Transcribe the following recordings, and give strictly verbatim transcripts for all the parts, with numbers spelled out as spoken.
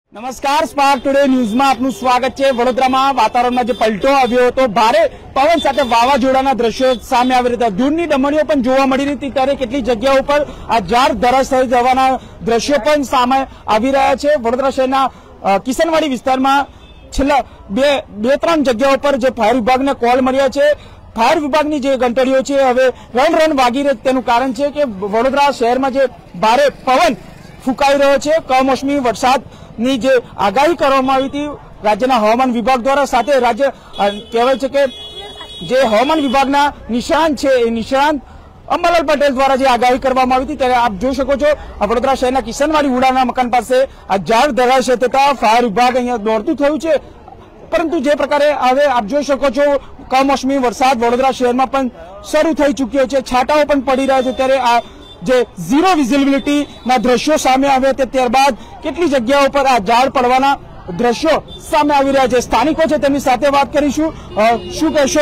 નમસ્કાર, spark today ન્યૂઝમાં આપનું સ્વાગત છે। વડોદરામાં વાતાવરણમાં જે પલટો આવ્યો હતો, ભારે પવન સાથે વાવાઝોડાના દ્રશ્યો સામે આવી રહ્યા હતા। દૂરની ડમણીઓ પણ જોવા મળી રહી હતી, ત્યારે કેટલીક જગ્યાઓ પર આ ઝાડ ધરાશાયી જવાના દ્રશ્યો પણ સામે આવી રહ્યા છે। વડોદરા શહેરના કિશનવાડી વિસ્તારમાં છેલ્લા બે બે ત્રણ જગ્યાઓ પર જે ફાયર વિભાગને કોલ મળ્યા છે, ફાયર વિભાગની જે ઘંટડીઓ છે હવે રન રન વાગી રહી, તેનું કારણ છે કે વડોદરા શહેરમાં જે ભારે પવન ફૂંકાઈ રહ્યો છે। કમોસમી વરસાદની જે આગાહી કરવામાં આવી હતી રાજ્યના હવામાન વિભાગ દ્વારા, સાથે રાજ્ય કહેવાય છે કે જે હવામાન વિભાગના નિષ્ણાંત છે એ નિષ્ણાંત અંબાલાલ પટેલ દ્વારા જે આગાહી કરવામાં આવી હતી, ત્યારે આપ જોઈ શકો છો વડોદરા શહેરના કિશનવાડી ઉડાના મકાન પાસે આ ઝાડ ધરાશાયી થતા ફાયર વિભાગ અહીંયા દોડતું થયું છે। પરંતુ જે પ્રકારે હવે આપ જોઈ શકો છો કમોસમી વરસાદ વડોદરા શહેરમાં પણ શરૂ થઈ ચૂક્યો છે, છાંટાઓ પણ પડી રહ્યા છે, ત્યારે આ જે ઝીરો વિઝિબિલિટી ના દ્રશ્યો સામે આવ્યા તે ત્યારબાદ કેટલી જગ્યાઓ પર આ ઝાડ પડવાના દ્રશ્યો સામે આવી રહ્યા છે। સ્થાનિકો છે તેમની સાથે વાત કરીશું। શું કહેશો,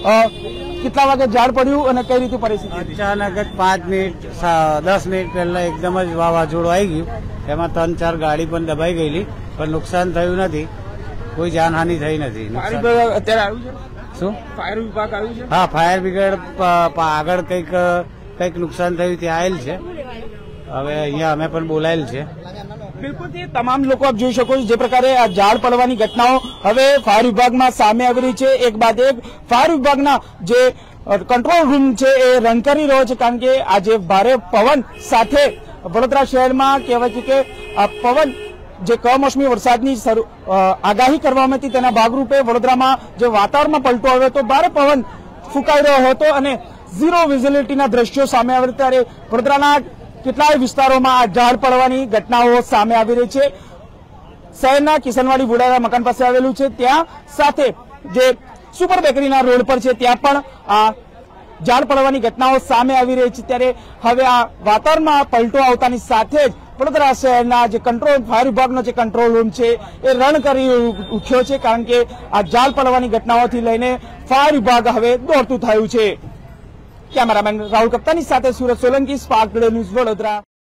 કેટલા વાગે ઝાડ પડ્યું અને કઈ રીતે પરિસ્થિતિ? અચાનક જ પાંચ મિનિટ દસ મિનિટ પહેલા એકદમ જ વાવાઝોડું આવી ગયું, એમાં ત્રણ ચાર ગાડી પણ દબાઈ ગયેલી, પણ નુકસાન થયું નથી, કોઈ જાનહાનિ થઈ નથી। અત્યારે આવ્યું છે શું ફાયર વિભાગ આવ્યું છે? હા, ફાયર બ્રિગેડ આગળ કંઈક કંઈક નુકસાન થયું ત્યાં આવેલ છે, હવે અહીંયા અમે પણ બોલાયેલ છે। બિલકુલ, તે તમામ લોકો આપ જોઈ શકો છો જે પ્રકારે આ ઝાડ પડવાની ઘટનાઓ હવે ફાયર વિભાગમાં સામે આવી રહી છે। એક બાદ એક ફાયર વિભાગના જે કંટ્રોલ રૂમ છે એ રન કરી રહ્યો છે, કારણ કે આજે ભારે પવન સાથે વડોદરા શહેરમાં કહેવાય છે કે આ પવન જે કમોસમી વરસાદની આગાહી કરવામાં હતી તેના ભાગરૂપે વડોદરામાં જે વાતાવરણમાં પલટો આવ્યો હતો, ભારે પવન ફૂંકાઈ રહ્યો હતો અને ઝીરો વિઝિબિલિટીના દ્રશ્યો સામે આવી, ત્યારે વડોદરાના કેટલાય વિસ્તારોમાં આ ઝાડ પડવાની ઘટનાઓ સામે આવી રહી છે। શહેરના કિશનવાડી વુડાના મકાન પાસે આવેલું છે ત્યાં, સાથે જે સુપર બેકરીના રોડ પર છે ત્યાં પણ આ ઝાડ પડવાની ઘટનાઓ સામે આવી રહી છે। ત્યારે હવે આ વાતાવરણમાં પલટો આવતાની સાથે જ વડોદરા શહેરના જે કંટ્રોલ ફાયર વિભાગનો જે કંટ્રોલ રૂમ છે એ રન કરી ઉઠ્યો છે, કારણ કે આ ઝાડ પડવાની ઘટનાઓથી લઈને ફાયર વિભાગ હવે દોડતું થયું છે। કેમેરામેન રાહુલ કપ્તાની સાથે Surat Solanki, spark today news, Vadodara.